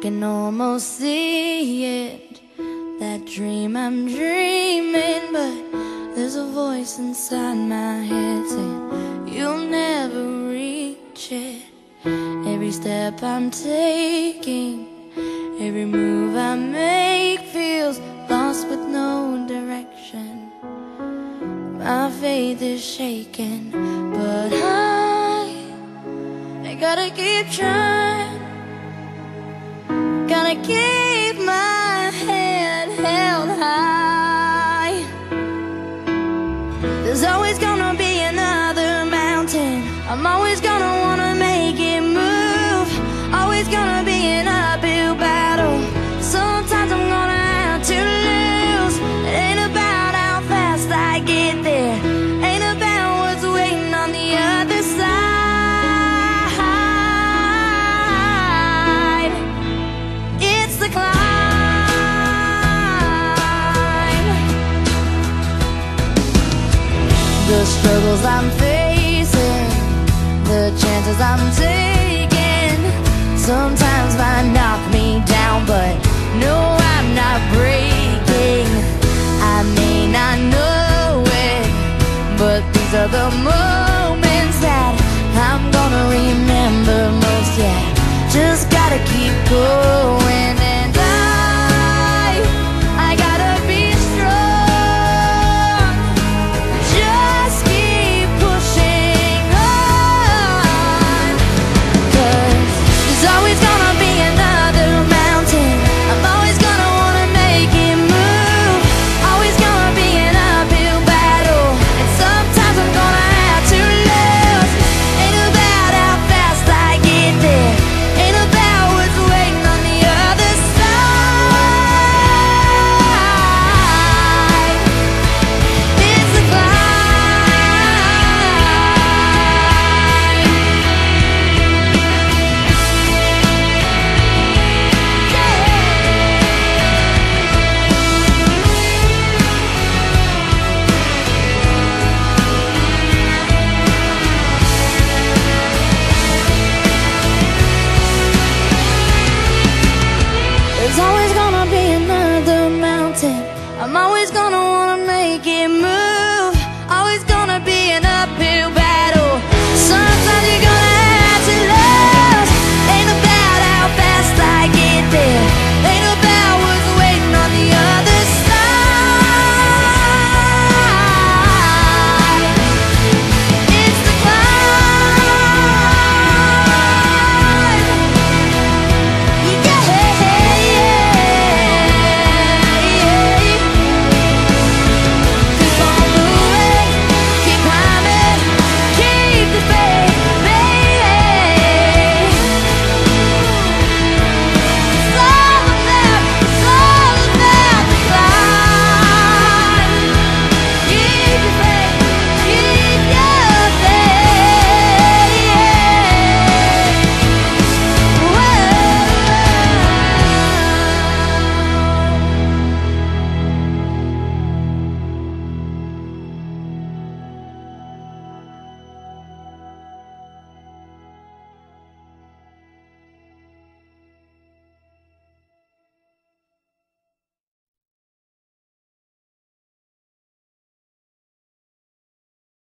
can almost see it, that dream I'm dreaming, but there's a voice inside my head saying you'll never reach it. Every step I'm taking, every move I make feels lost with no direction. My faith is shaking, but I gotta keep trying. Gotta keep my head held high. There's always gonna be another mountain. I'm always gonna wanna make it move. Always gonna be an uphill battle. Sometimes I'm gonna have to lose. It ain't about how fast I get there, ain't about what's waiting on the other side. It's the climb. The struggles I'm facing, the chances I'm taking, sometimes might knock me down, but no, I'm not breaking. I may not know it, but these are the moments that I'm gonna remember most. Yeah, just gotta keep going.